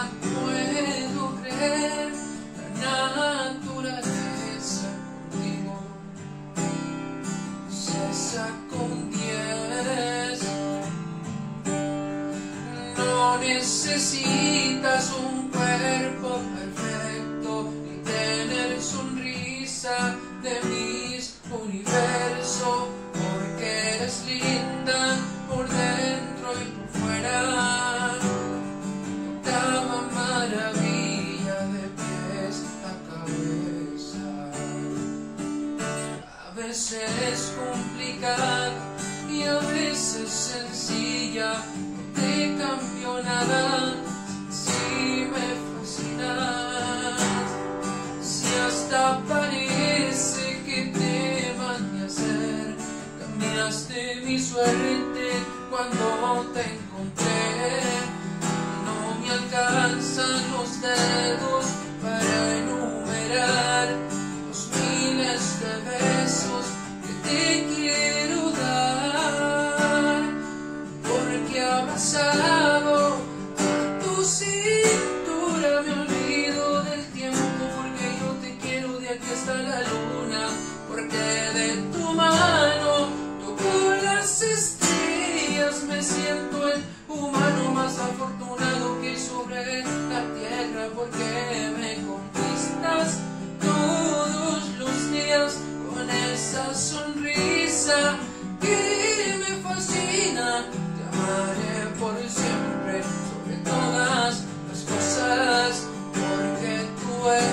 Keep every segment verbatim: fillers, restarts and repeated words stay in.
puedo creer la naturaleza contigo cesa con diez. No necesitas un cuerpo perfecto ni tener sonrisa de mis universo, porque eres linda por dentro y por fuera, octava maravilla de pies a cabeza. A veces complicada y a veces sencilla, no te cambio nada, si me fascinas, si hasta parece que te mandé a hacer, cambiaste mi suerte cuando te encontré. No me alcanzan los dedos para enumerar los miles de besos que te quiero dar, porque abrazado a tu cintura me olvido del tiempo, porque yo te quiero de aquí hasta la luna, porque de tu mano toco las estrellas, me siento el humano más afortunado que hay sobre la tierra, porque me conquistas todos los días con esa sonrisa que me fascina. Te amaré por siempre sobre todas las cosas, porque tú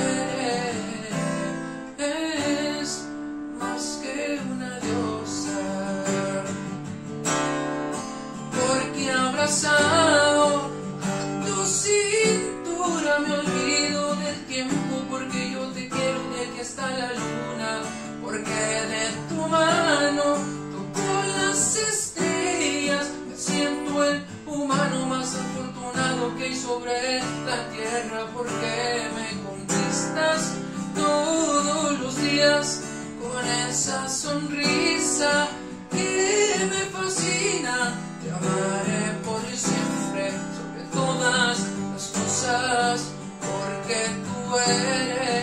eres más que una diosa, porque abrazado a tu cintura me olvido del tiempo, porque yo te quiero de aquí hasta la luna, porque de tu mano toco las estrellas, me siento el humano más afortunado que hay sobre la tierra, porque me conquistas todos los días con esa sonrisa que me fascina. Te amaré por siempre sobre todas las cosas, porque tú eres